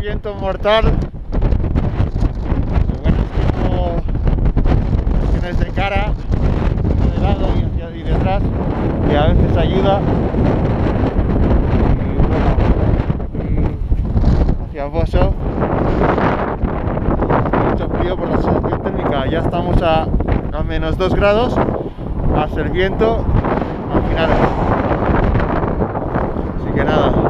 viento mortal. Lo bueno es que no tienes de cara, de lado y detrás, y a veces ayuda. Y bueno, hacia Boso, mucho frío por la sensación térmica. Ya estamos a menos 2 grados, más el viento al final. Así que nada.